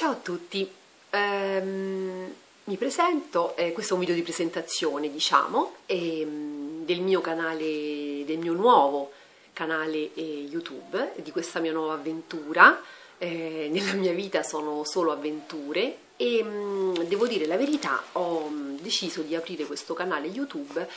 Ciao a tutti, mi presento, questo è un video di presentazione diciamo del mio canale, del mio nuovo canale YouTube, di questa mia nuova avventura. Nella mia vita sono solo avventure e devo dire la verità, ho deciso di aprire questo canale YouTube.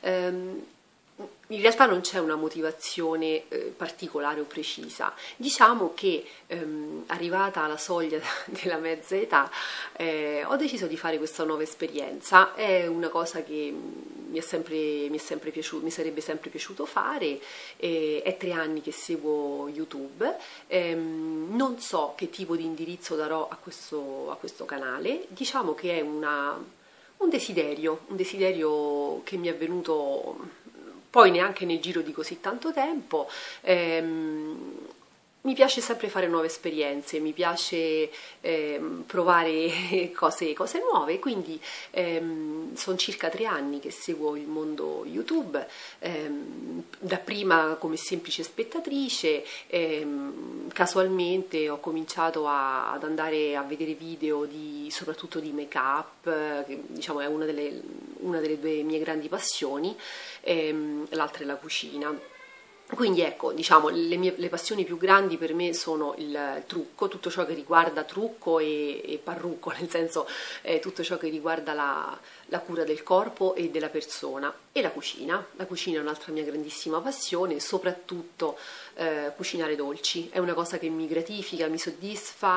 In realtà non c'è una motivazione particolare o precisa. Diciamo che arrivata alla soglia della mezza età ho deciso di fare questa nuova esperienza. È una cosa che mi sarebbe sempre piaciuto fare. È 3 anni che seguo YouTube. Non so che tipo di indirizzo darò a questo canale. Diciamo che è un desiderio che mi è venuto poi neanche nel giro di così tanto tempo. Mi piace sempre fare nuove esperienze, mi piace provare cose nuove, quindi sono circa 3 anni che seguo il mondo YouTube, dapprima come semplice spettatrice. Casualmente ho cominciato ad andare a vedere video soprattutto di make-up, che diciamo è una delle 2 mie grandi passioni, l'altra è la cucina. Quindi ecco, diciamo, le passioni più grandi per me sono il trucco, tutto ciò che riguarda trucco e parrucco, nel senso tutto ciò che riguarda la cura del corpo e della persona, e la cucina. La cucina è un'altra mia grandissima passione, soprattutto cucinare dolci, è una cosa che mi gratifica, mi soddisfa,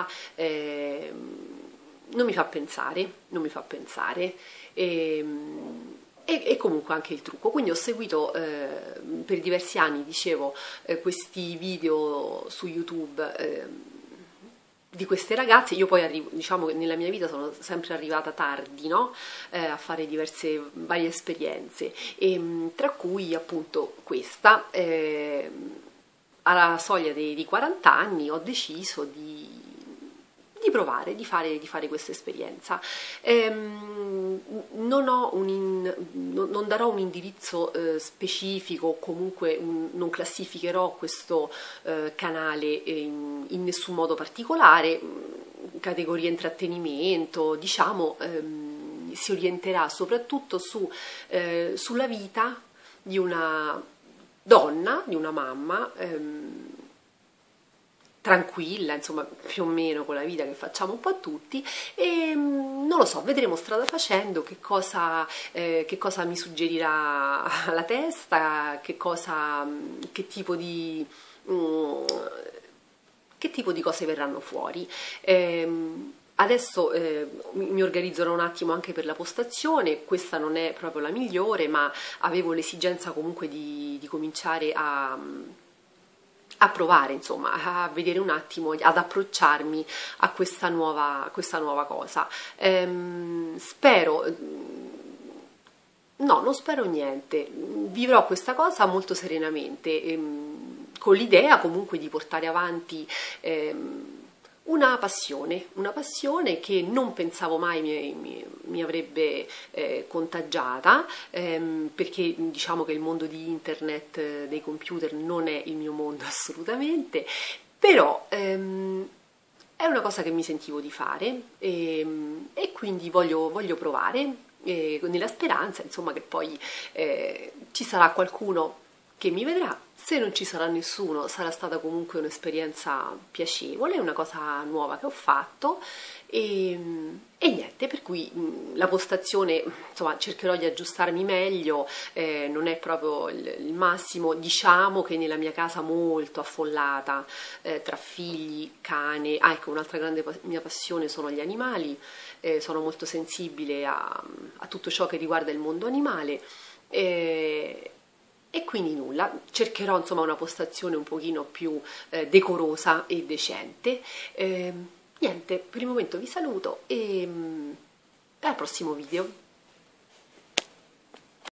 non mi fa pensare. E comunque anche il trucco. Quindi ho seguito per diversi anni, dicevo, questi video su YouTube di queste ragazze. Io poi diciamo che nella mia vita sono sempre arrivata tardi, no? A fare varie esperienze, tra cui appunto questa. Alla soglia di 40 anni ho deciso di provare, di fare questa esperienza. Non darò un indirizzo specifico, o comunque non classificherò questo canale in nessun modo particolare. Categoria intrattenimento, diciamo, si orienterà soprattutto sulla vita di una donna, di una mamma, tranquilla, insomma, più o meno con la vita che facciamo un po' tutti, e non lo so, vedremo strada facendo che cosa mi suggerirà la testa, che tipo di cose verranno fuori. Adesso mi organizzerò un attimo anche per la postazione. Questa non è proprio la migliore, ma avevo l'esigenza comunque di cominciare a provare, insomma, a vedere un attimo, ad approcciarmi a questa nuova cosa. No, non spero niente, vivrò questa cosa molto serenamente, con l'idea comunque di portare avanti una passione che non pensavo mai mi avrebbe contagiata, perché diciamo che il mondo di internet, dei computer, non è il mio mondo assolutamente, però è una cosa che mi sentivo di fare, e quindi voglio provare, nella speranza, insomma, che poi ci sarà qualcuno che mi vedrà. Se non ci sarà nessuno, sarà stata comunque un'esperienza piacevole, una cosa nuova che ho fatto, e niente, per cui la postazione, insomma, cercherò di aggiustarmi meglio, non è proprio il massimo. Diciamo che nella mia casa molto affollata, tra figli, cane, ecco, un'altra grande mia passione sono gli animali, sono molto sensibile a tutto ciò che riguarda il mondo animale. E quindi nulla, cercherò insomma una postazione un pochino più decorosa e decente. Niente, per il momento vi saluto e al prossimo video.